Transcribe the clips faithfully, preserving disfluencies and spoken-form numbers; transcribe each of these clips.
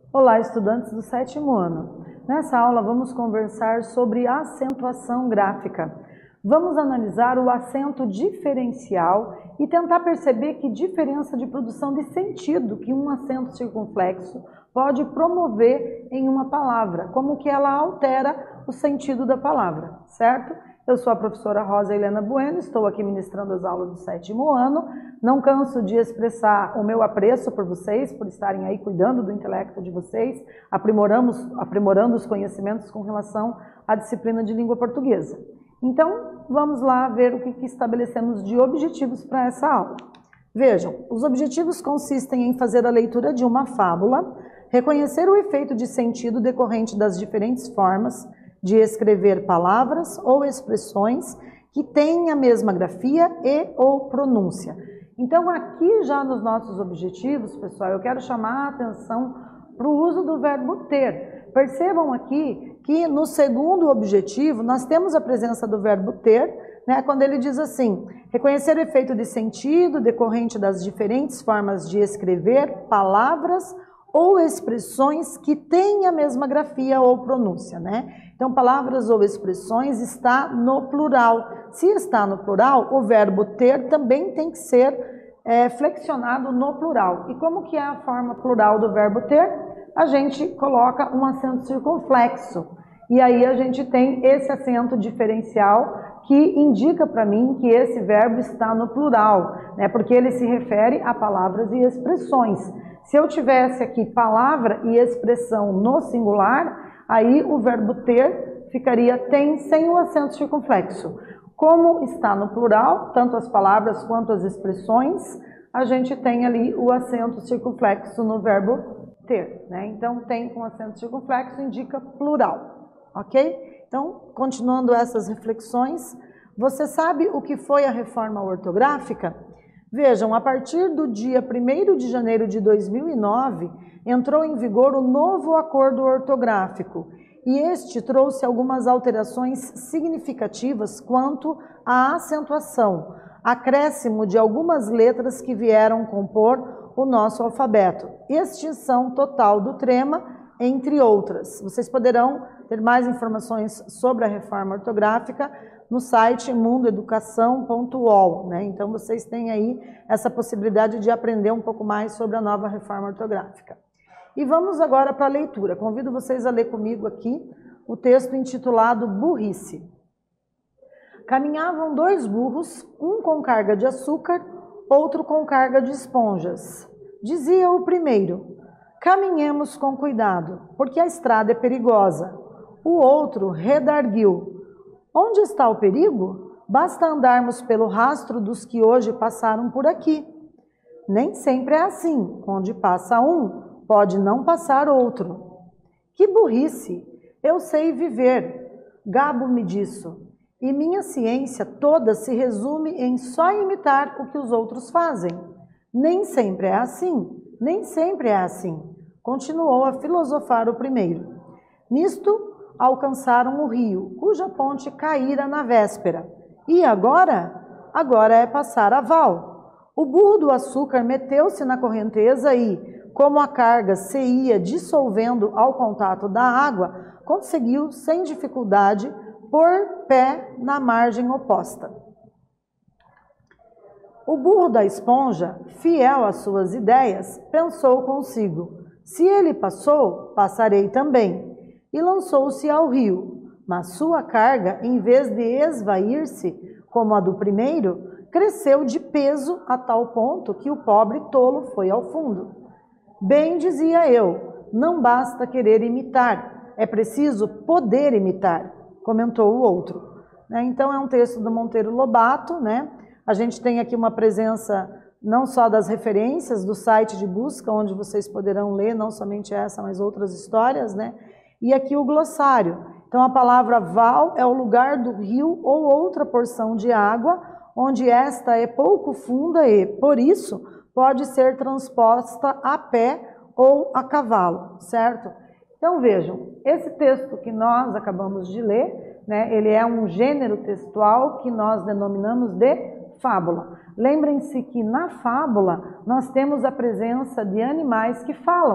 Olá, estudantes do sétimo ano. Nessa aula vamos conversar sobre acentuação gráfica. Vamos analisar o acento diferencial e tentar perceber que diferença de produção de sentido que um acento circunflexo pode promover em uma palavra, como que ela altera o sentido da palavra, certo? Eu sou a professora Rosa Helena Bueno, estou aqui ministrando as aulas do sétimo ano. Não canso de expressar o meu apreço por vocês, por estarem aí cuidando do intelecto de vocês, aprimoramos, aprimorando os conhecimentos com relação à disciplina de língua portuguesa. Então, vamos lá ver o que, que estabelecemos de objetivos para essa aula. Vejam, os objetivos consistem em fazer a leitura de uma fábula, reconhecer o efeito de sentido decorrente das diferentes formas de escrever palavras ou expressões que têm a mesma grafia e ou pronúncia. Então, aqui já nos nossos objetivos, pessoal, eu quero chamar a atenção para o uso do verbo ter. Percebam aqui que no segundo objetivo nós temos a presença do verbo ter, né, quando ele diz assim: reconhecer o efeito de sentido decorrente das diferentes formas de escrever palavras ou expressões que têm a mesma grafia ou pronúncia, né? Então, palavras ou expressões está no plural. Se está no plural, o verbo ter também tem que ser é, flexionado no plural. E como que é a forma plural do verbo ter? A gente coloca um acento circunflexo. E aí a gente tem esse acento diferencial que indica para mim que esse verbo está no plural, né? Porque ele se refere a palavras e expressões. Se eu tivesse aqui palavra e expressão no singular, aí o verbo ter ficaria tem sem o acento circunflexo. Como está no plural, tanto as palavras quanto as expressões, a gente tem ali o acento circunflexo no verbo ter, né? Então, tem com acento circunflexo indica plural, ok? Então, continuando essas reflexões, você sabe o que foi a reforma ortográfica? Vejam, a partir do dia primeiro de janeiro de dois mil e nove, entrou em vigor o novo acordo ortográfico e este trouxe algumas alterações significativas quanto à acentuação, acréscimo de algumas letras que vieram compor o nosso alfabeto, extinção total do trema, entre outras. Vocês poderão ter mais informações sobre a reforma ortográfica no site mundo educação ponto u o l, né? Então vocês têm aí essa possibilidade de aprender um pouco mais sobre a nova reforma ortográfica. E vamos agora para a leitura. Convido vocês a ler comigo aqui o texto intitulado Burrice. Caminhavam dois burros, um com carga de açúcar, outro com carga de esponjas. Dizia o primeiro: caminhemos com cuidado, porque a estrada é perigosa. O outro redarguiu: onde está o perigo? Basta andarmos pelo rastro dos que hoje passaram por aqui. Nem sempre é assim. Onde passa um, pode não passar outro. Que burrice! Eu sei viver. Gabo-me disso. E minha ciência toda se resume em só imitar o que os outros fazem. Nem sempre é assim. Nem sempre é assim. Continuou a filosofar o primeiro. Nisto, alcançaram o rio, cuja ponte caíra na véspera. E agora? Agora é passar a val. O burro do açúcar meteu-se na correnteza e, como a carga se ia dissolvendo ao contato da água, conseguiu, sem dificuldade, pôr pé na margem oposta. O burro da esponja, fiel às suas ideias, pensou consigo: se ele passou, passarei também. E lançou-se ao rio, mas sua carga, em vez de esvair-se, como a do primeiro, cresceu de peso a tal ponto que o pobre tolo foi ao fundo. Bem dizia eu, não basta querer imitar, é preciso poder imitar, comentou o outro. Então é um texto do Monteiro Lobato, né? A gente tem aqui uma presença não só das referências do site de busca, onde vocês poderão ler não somente essa, mas outras histórias, né? E aqui o glossário. Então, a palavra val é o lugar do rio ou outra porção de água, onde esta é pouco funda e, por isso, pode ser transposta a pé ou a cavalo, certo? Então, vejam, esse texto que nós acabamos de ler, né, ele é um gênero textual que nós denominamos de fábula. Lembrem-se que na fábula nós temos a presença de animais que falam.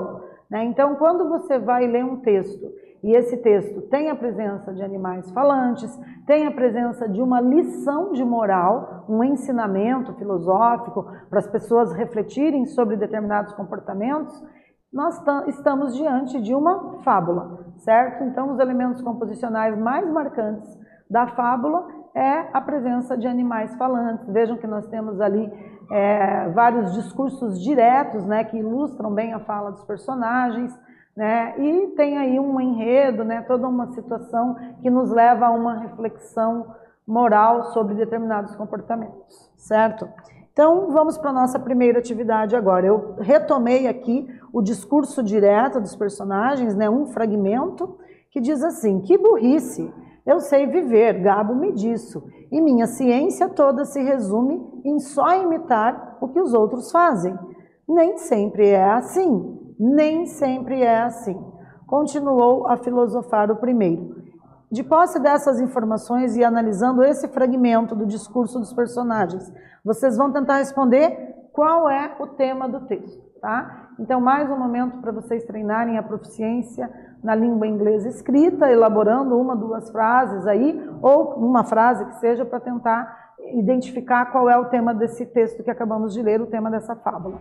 né? Então, quando você vai ler um texto e esse texto tem a presença de animais falantes, tem a presença de uma lição de moral, um ensinamento filosófico para as pessoas refletirem sobre determinados comportamentos, nós estamos diante de uma fábula, certo? Então, os elementos composicionais mais marcantes da fábula é a presença de animais falantes. Vejam que nós temos ali é, vários discursos diretos, né, que ilustram bem a fala dos personagens, né, e tem aí um enredo, né, toda uma situação que nos leva a uma reflexão moral sobre determinados comportamentos, certo? Então, vamos para a nossa primeira atividade agora. Eu retomei aqui o discurso direto dos personagens, né, um fragmento que diz assim: que burrice! Eu sei viver, gabo-me disso, e minha ciência toda se resume em só imitar o que os outros fazem. Nem sempre é assim, nem sempre é assim. Continuou a filosofar o primeiro. De posse dessas informações e analisando esse fragmento do discurso dos personagens, vocês vão tentar responder qual é o tema do texto, tá? Então, mais um momento para vocês treinarem a proficiência na língua inglesa escrita, elaborando uma, duas frases aí, ou uma frase que seja, para tentar identificar qual é o tema desse texto que acabamos de ler, o tema dessa fábula.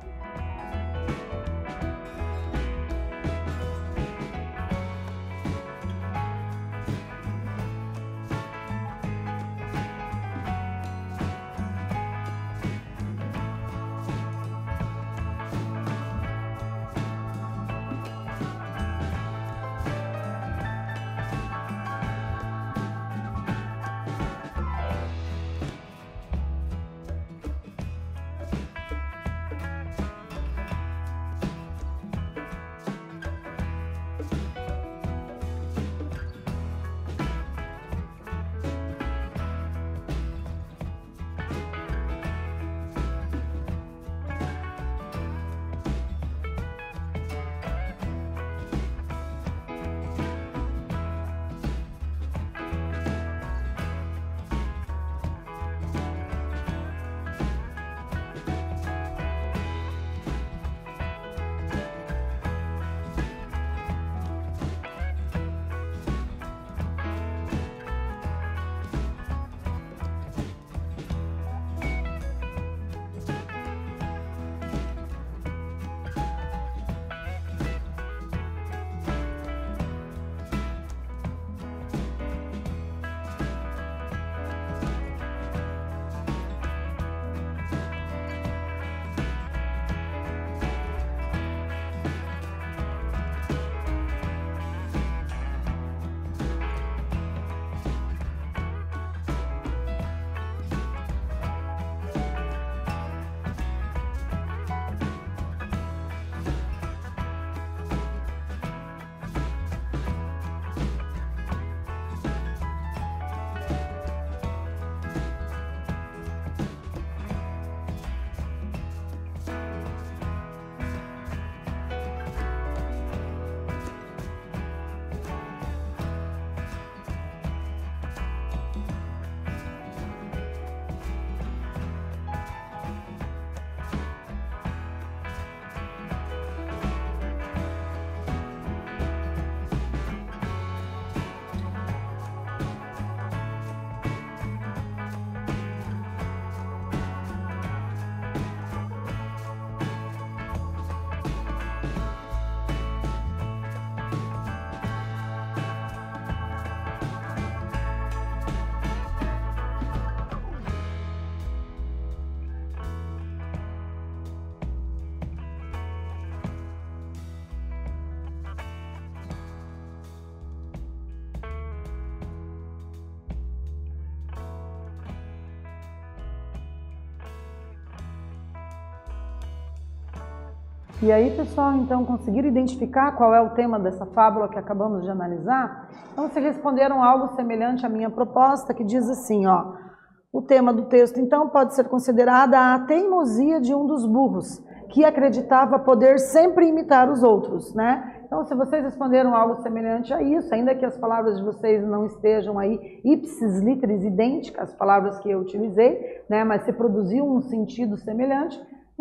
E aí, pessoal, então, conseguiram identificar qual é o tema dessa fábula que acabamos de analisar? Então, vocês responderam algo semelhante à minha proposta, que diz assim, ó, o tema do texto, então, pode ser considerada a teimosia de um dos burros, que acreditava poder sempre imitar os outros, né? Então, se vocês responderam algo semelhante a isso, ainda que as palavras de vocês não estejam aí ipsis literis idênticas às palavras que eu utilizei, né, mas se produziu um sentido semelhante,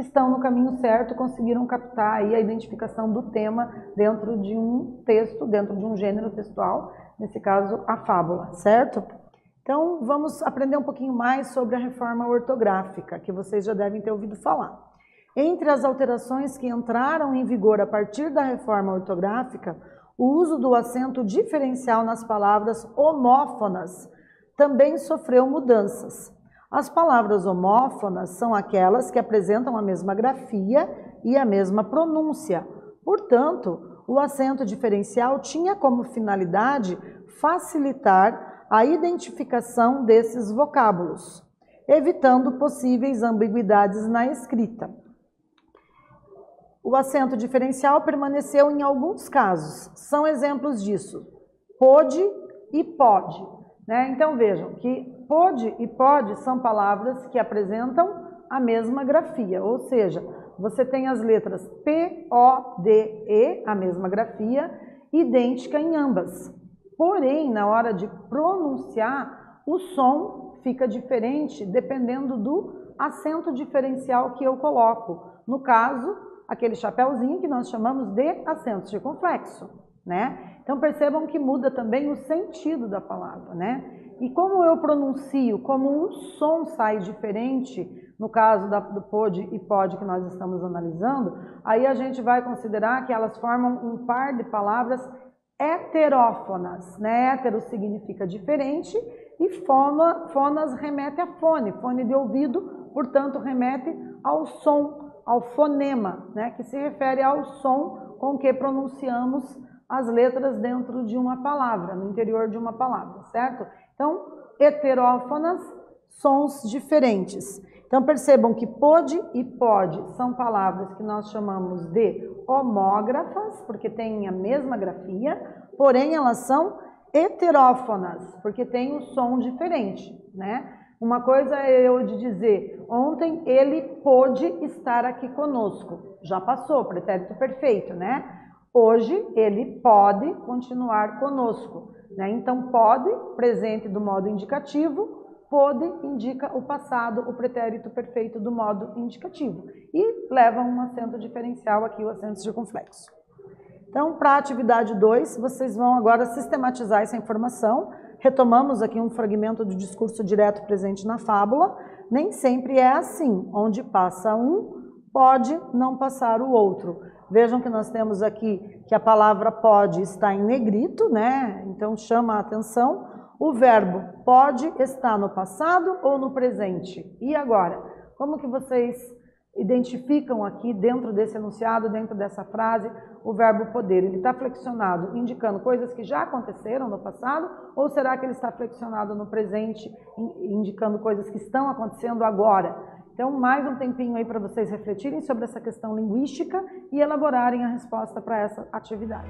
estão no caminho certo, conseguiram captar aí a identificação do tema dentro de um texto, dentro de um gênero textual, nesse caso a fábula, certo? Então vamos aprender um pouquinho mais sobre a reforma ortográfica, que vocês já devem ter ouvido falar. Entre as alterações que entraram em vigor a partir da reforma ortográfica, o uso do acento diferencial nas palavras homófonas também sofreu mudanças. As palavras homófonas são aquelas que apresentam a mesma grafia e a mesma pronúncia. Portanto, o acento diferencial tinha como finalidade facilitar a identificação desses vocábulos, evitando possíveis ambiguidades na escrita. O acento diferencial permaneceu em alguns casos. São exemplos disso: pôde e pode. Né? Então vejam que pôde e pode são palavras que apresentam a mesma grafia, ou seja, você tem as letras P, O, D, E, a mesma grafia, idêntica em ambas. Porém, na hora de pronunciar, o som fica diferente dependendo do acento diferencial que eu coloco. No caso, aquele chapéuzinho que nós chamamos de acento circunflexo, né? Então percebam que muda também o sentido da palavra, né? E como eu pronuncio, como um som sai diferente, no caso da, do pode e pode que nós estamos analisando, aí a gente vai considerar que elas formam um par de palavras heterófonas, né? Hétero significa diferente e fono, fonas remete a fone, fone de ouvido, portanto remete ao som, ao fonema, né? Que se refere ao som com que pronunciamos as letras dentro de uma palavra, no interior de uma palavra, certo? Então, heterófonas, sons diferentes. Então, percebam que pode e pode são palavras que nós chamamos de homógrafas, porque têm a mesma grafia, porém elas são heterófonas, porque têm o som diferente, né? Uma coisa é eu de dizer, ontem ele pôde estar aqui conosco. Já passou, pretérito perfeito, né? Hoje ele pode continuar conosco, né? Então, pode, presente do modo indicativo, pôde indica o passado, o pretérito perfeito do modo indicativo. E leva um acento diferencial aqui, o acento circunflexo. Então, para a atividade dois, vocês vão agora sistematizar essa informação. Retomamos aqui um fragmento do discurso direto presente na fábula. Nem sempre é assim, onde passa um, pode não passar o outro. Vejam que nós temos aqui que a palavra pode está em negrito, né? Então chama a atenção. O verbo pode está no passado ou no presente? E agora? Como que vocês identificam aqui dentro desse enunciado, dentro dessa frase, o verbo poder? Ele está flexionado, indicando coisas que já aconteceram no passado, ou será que ele está flexionado no presente, indicando coisas que estão acontecendo agora? Então, mais um tempinho aí para vocês refletirem sobre essa questão linguística e elaborarem a resposta para essa atividade.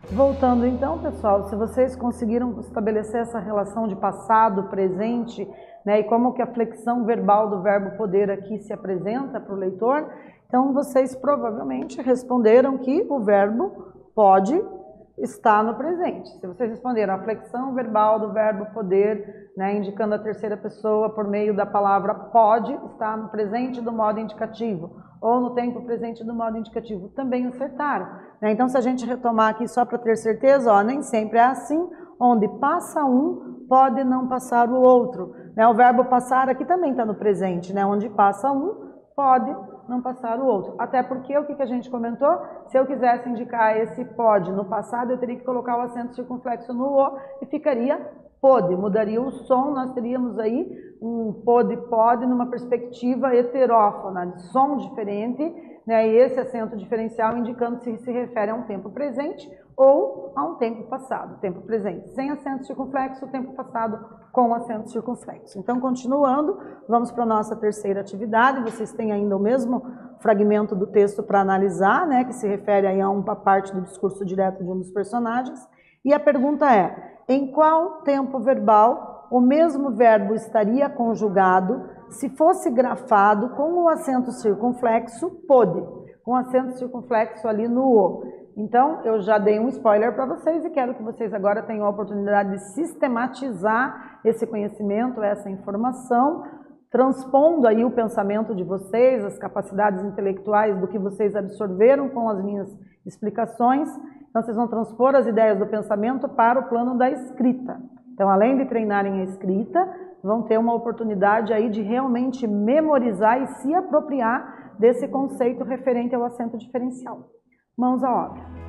Voltando então, pessoal, se vocês conseguiram estabelecer essa relação de passado, presente, né, e como que a flexão verbal do verbo poder aqui se apresenta para o leitor, então vocês provavelmente responderam que o verbo pode estar no presente. Se vocês responderam a flexão verbal do verbo poder, né, indicando a terceira pessoa por meio da palavra pode, estar no presente do modo indicativo, ou no tempo presente do modo indicativo, também acertaram. Né? Então, se a gente retomar aqui só para ter certeza, ó, nem sempre é assim, onde passa um, pode não passar o outro. Né? O verbo passar aqui também está no presente, né? Onde passa um, pode não passar o outro. Até porque, o que, que a gente comentou? Se eu quisesse indicar esse pode no passado, eu teria que colocar o acento circunflexo no o e ficaria pode, mudaria o som, nós teríamos aí um pode, pode, numa perspectiva heterófona, de som diferente, né, e esse acento diferencial indicando se se refere a um tempo presente ou a um tempo passado, tempo presente sem acento circunflexo, tempo passado com acento circunflexo. Então, continuando, vamos para a nossa terceira atividade, vocês têm ainda o mesmo fragmento do texto para analisar, né, que se refere aí a uma parte do discurso direto de um dos personagens, e a pergunta é: em qual tempo verbal o mesmo verbo estaria conjugado se fosse grafado com o acento circunflexo pode, com o acento circunflexo ali no o? Então, eu já dei um spoiler para vocês e quero que vocês agora tenham a oportunidade de sistematizar esse conhecimento, essa informação, transpondo aí o pensamento de vocês, as capacidades intelectuais do que vocês absorveram com as minhas explicações. Então, vocês vão transpor as ideias do pensamento para o plano da escrita. Então, além de treinarem a escrita, vão ter uma oportunidade aí de realmente memorizar e se apropriar desse conceito referente ao acento diferencial. Mãos à obra.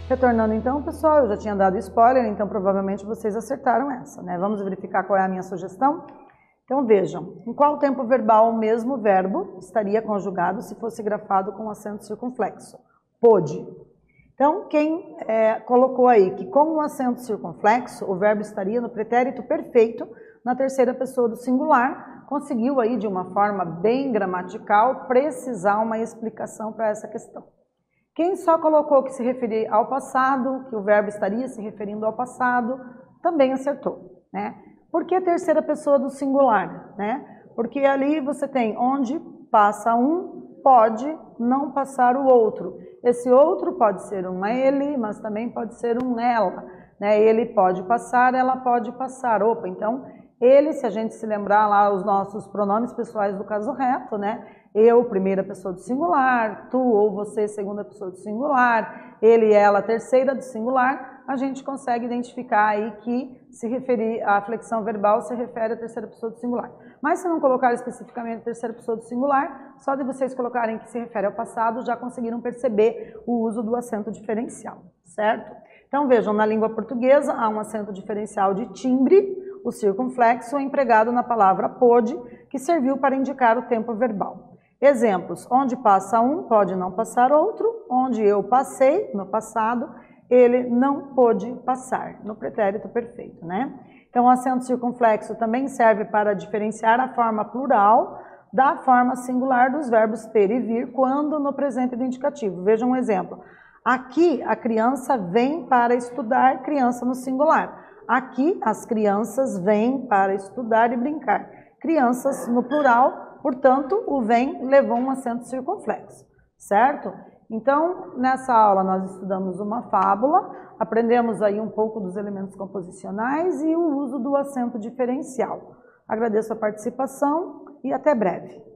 Retornando então, pessoal, eu já tinha dado spoiler, então provavelmente vocês acertaram essa, né? Vamos verificar qual é a minha sugestão? Então vejam, em qual tempo verbal o mesmo verbo estaria conjugado se fosse grafado com acento circunflexo? Pôde. Então, quem é, colocou aí que com o acento circunflexo o verbo estaria no pretérito perfeito na terceira pessoa do singular, conseguiu aí de uma forma bem gramatical precisar uma explicação para essa questão. Quem só colocou que se referia ao passado, que o verbo estaria se referindo ao passado, também acertou, né? Por que a terceira pessoa do singular, né? Porque ali você tem onde passa um, pode não passar o outro. Esse outro pode ser um ele, mas também pode ser um ela, né? Ele pode passar, ela pode passar. Opa, então ele, se a gente se lembrar lá os nossos pronomes pessoais do caso reto, né? Eu, primeira pessoa do singular, tu ou você, segunda pessoa do singular, ele, ela, terceira do singular, a gente consegue identificar aí que se referir à flexão verbal se refere à terceira pessoa do singular. Mas se não colocar especificamente a terceira pessoa do singular, só de vocês colocarem que se refere ao passado, já conseguiram perceber o uso do acento diferencial, certo? Então vejam, na língua portuguesa há um acento diferencial de timbre, o circunflexo é empregado na palavra pôde, que serviu para indicar o tempo verbal. Exemplos, onde passa um, pode não passar outro, onde eu passei, no passado, ele não pôde passar, no pretérito perfeito, né? Então, o acento circunflexo também serve para diferenciar a forma plural da forma singular dos verbos ter e vir, quando no presente do indicativo. Vejam um exemplo. Aqui, a criança vem para estudar, criança no singular. Aqui, as crianças vêm para estudar e brincar. Crianças no plural, portanto, o vem levou um acento circunflexo, certo? Então, nessa aula nós estudamos uma fábula, aprendemos aí um pouco dos elementos composicionais e o uso do acento diferencial. Agradeço a participação e até breve.